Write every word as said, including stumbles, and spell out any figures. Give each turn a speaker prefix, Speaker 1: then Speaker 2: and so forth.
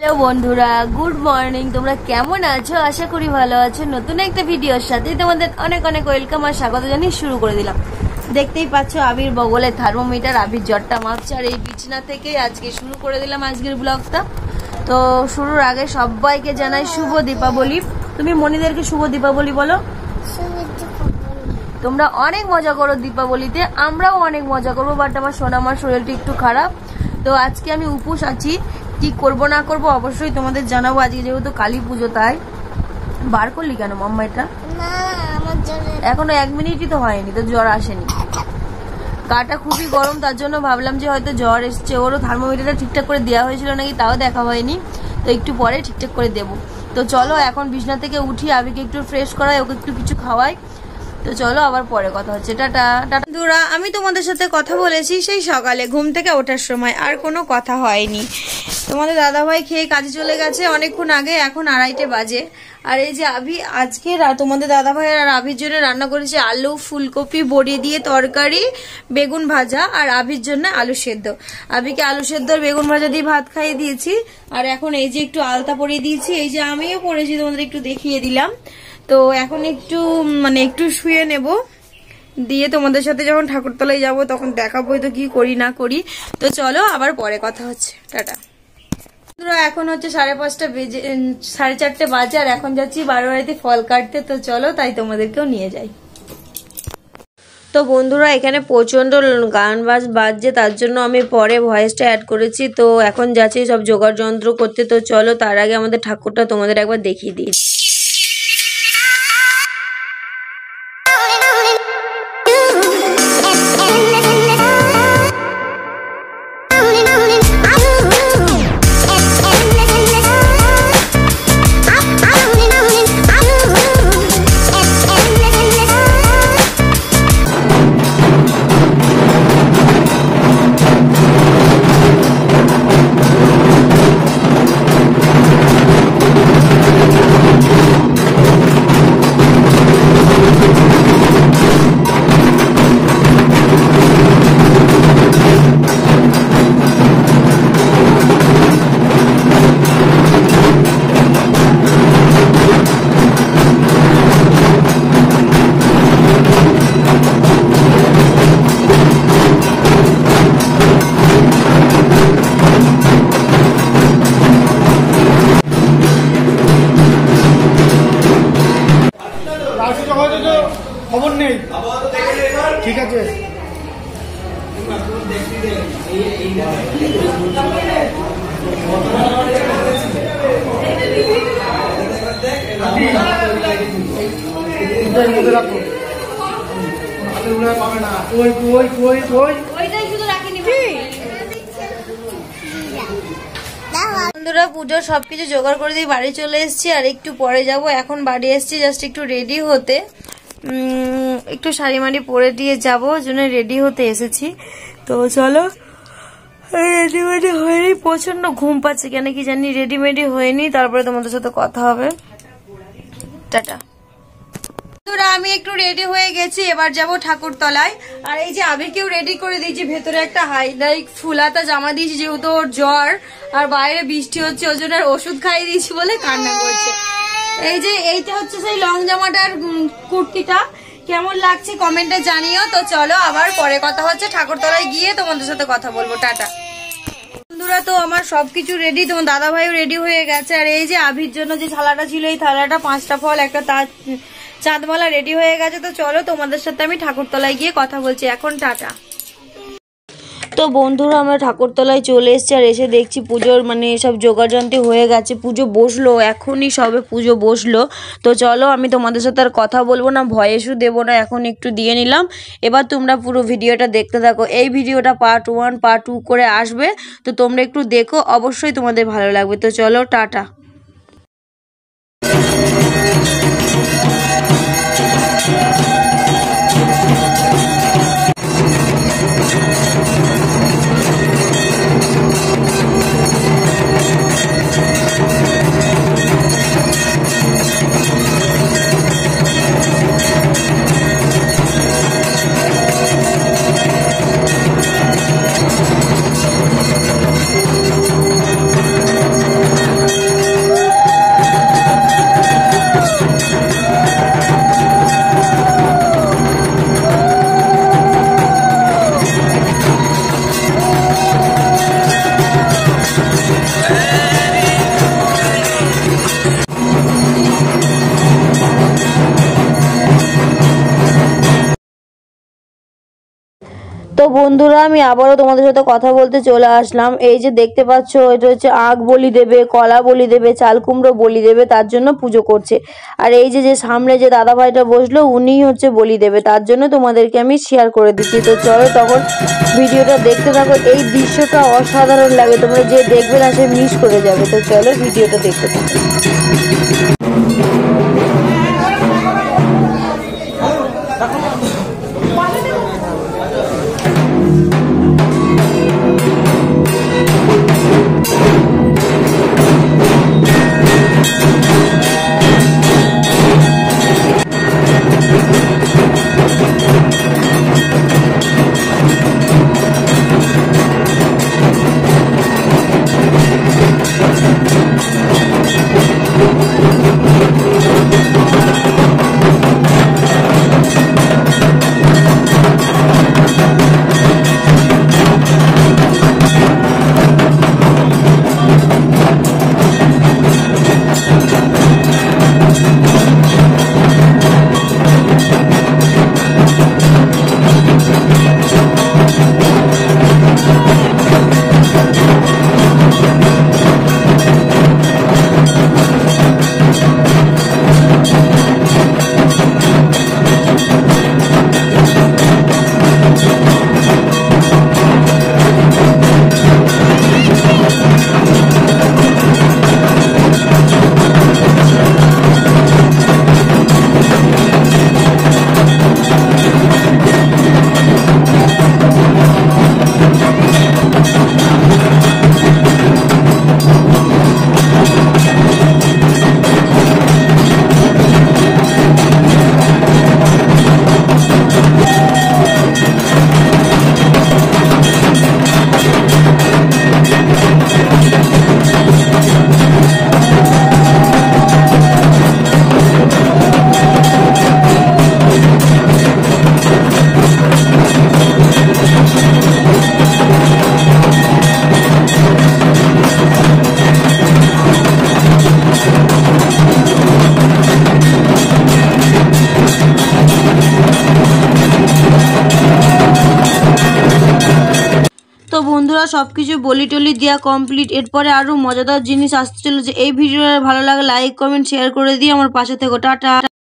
Speaker 1: Hello বন্ধুরা, good morning. তোমরা কেমন আছো? আশা করি ভালো আছো। নতুন একটা ভিডিওর সাথে তোমাদের অনেক অনেক ওয়েলকাম আর স্বাগত জানিয়ে শুরু করে দিলাম। দেখতেই পাচ্ছ আবির বগলে থার্মোমিটার, আবির জ্বরটা মাপছে। আর এই বিছনা থেকেই আজকে শুরু করে দিলাম আজকের ব্লগটা। তো শুরুর আগে সবাইকে জানাই শুভ দীপাবলি। তুমি মনিদেরকে শুভ দীপাবলি বলো। তোমরা অনেক মজা করো দীপাবলিতে, আমরাও অনেক মজা করবো। বাট আমার সোনামার শরীরটা একটু খারাপ, তো আজকে আমি উপোস আছি। কি করব না করব অবশ্যই তোমাদের জানাবো। আজকে যেহেতু কালী পুজো, তাই বার করলি কেন মাম্মা এটা? এখনো এক মিনিটই তো হয়নি, তো জ্বর আসেনি। গাটা খুবই গরম, তার জন্য ভাবলাম যে হয়তো জ্বর এসছে। ওরও থার্মোমিটারটা ঠিকঠাক করে দেওয়া হয়েছিল নাকি তাও দেখা হয়নি, তো একটু পরে ঠিকঠাক করে দেবো। তো চলো এখন বিছনা থেকে উঠি, আবিকে একটু ফ্রেশ করাই, ওকে একটু কিছু খাওয়াই। তো চলো আবার পরে কথা হচ্ছে। Tata tata. বন্ধুরা, আমি তোমাদের সাথে কথা বলেছি সেই সকালে ঘুম থেকে ওঠার সময়, আর কোনো কথা হয়নি। তোমাদের দাদাভাই খেয়ে কাজে চলে গেছে অনেকক্ষণ আগে, এখন আড়াইটে বাজে। আর এই যে আভি আজকে তোমাদের দাদাভাই আর আভির জন্য রান্না করেছে আলু, ফুলকপি, বড়ি দিয়ে তরকারি, বেগুন ভাজা, আর আভির জন্য আলু সেদ্ধ। আভিকে আলু সেদ্ধ আর বেগুন ভাজা দিয়ে ভাত খাইয়ে দিয়েছি। আর এখন এই যে একটু আলতা পরিয়ে দিয়েছি, এই যে আমিও পরেছি, তোমাদের একটু দেখিয়ে দিলাম। তো এখন একটু মানে একটু শুয়ে নেব, দিয়ে তোমাদের সাথে যখন ঠাকুরতলায় যাব তখন দেখাবো তো কি করি না করি। তো চলো আবার পরে কথা হচ্ছে। টাটা। বন্ধুরা, এখন হচ্ছে সাড়ে পাঁচটা বেজে সাড়ে চারটে বাজে, আর এখন যাচ্ছি বারো বাড়িতে ফল কাটতে। তো চলো তাই তোমাদেরকেও নিয়ে যাই। তো বন্ধুরা, এখানে প্রচন্ড গান বাজ বাজছে, তার জন্য আমি পরে ভয়েসটা অ্যাড করেছি। তো এখন যাচ্ছি সব জোগাড় যন্ত্র করতে। তো চলো তার আগে আমাদের ঠাকুরটা তোমাদের একবার দেখিয়ে দিই।
Speaker 2: খবর নেই, ঠিক আছে।
Speaker 1: বন্ধুরা, পুজোর সবকিছু জোগাড় করে দিয়ে বাড়ি চলে এসেছি, আর একটু পরে যাব। এখন বাড়ি এসেছি জাস্ট একটু রেডি হতে, একটু শাড়ি মাড়ি পরে দিয়ে যাবো, ওই জন্য রেডি হতে এসেছি। তো চলো, রেডিমেডি হয়নি, প্রচন্ড ঘুম পাচ্ছে কেন কি জানি, রেডিমেডি হয়নি। তারপরে তোমাদের সাথে কথা হবে। টাটা। আমি একটু রেডি হয়ে গেছি, এবার যাব ঠাকুরতলায়। আর এই যে আবিকেও রেডি করে দিয়েছি, ভেতরে একটা হাইলাইট ফুলাতা জামা দিয়েছি, যেহেতু ওর জ্বর আর বাইরে বৃষ্টি হচ্ছে, ওই জন্য ওষুধ খাইয়ে দিয়েছি বলে কান্না করছে। এই যে এইটা হচ্ছে সেই লং জামাটার কুর্তিটা, কেমন লাগছে কমেন্টে জানিও। তো চলো আবার পরে কথা হচ্ছে, ঠাকুরতলায় গিয়ে তোমাদের সাথে কথা বলবো। টাটা। বন্ধুরা, তো আমার সবকিছু রেডি, তোমার দাদা ভাইও রেডি হয়ে গেছে। আর এই যে আভির জন্য যে থালাটা ছিল, এই থালাটা পাঁচটা ফল একটা তার চাঁদমালা রেডি হয়ে গেছে। তো চলো তোমাদের সাথে আমি ঠাকুরতলায় গিয়ে কথা বলছি এখন। টাটা। তো বন্ধুরা, আমরা ঠাকুরতলায় চলে এসেছি, আর এসে দেখছি পুজোর মানে সব জোগাড়যন্ত্র হয়ে গেছে। পুজো বসলো, এখনই সবে পুজো বসলো। তো চলো, আমি তোমাদের সাথে আর কথা বলবো না, ভয়েসও দেবো না, এখন একটু দিয়ে নিলাম। এবার তোমরা পুরো ভিডিওটা দেখতে থাকো। এই ভিডিওটা পার্ট ওয়ান পার্ট টু করে আসবে, তো তোমরা একটু দেখো, অবশ্যই তোমাদের ভালো লাগবে। তো চলো, টাটা। বন্ধুরা আমি আবারও তোমাদের সাথে কথা বলতে চলে আসলাম। এই যে দেখতে পাচ্ছ এটা হচ্ছে আখ বলি দেবে, কলা বলি দেবে, চাল কুমড়ো বলি দেবে, তার জন্য পুজো করছে। আর এই যে যে সামনে যে দাদা ভাইটা বসলো উনিই হচ্ছে বলি দেবে, তার জন্য তোমাদেরকে আমি শেয়ার করে দিচ্ছি। তো চলো তখন ভিডিওটা দেখতে থাকো। এই দৃশ্যটা অসাধারণ লাগে, তোমরা যে দেখবে না সে মিস করে যাবে। তো চলো ভিডিওটা দেখতে থাকো। তো বন্ধুরা সবকিছু বলি টলি দেওয়া কমপ্লিট। এরপরে আরো মজাদার জিনিস আসতে চলেছে। এই ভিডিওটা ভালো লাগে লাইক কমেন্ট শেয়ার করে দিয়ে আমার পাশে থেকো। টাটা।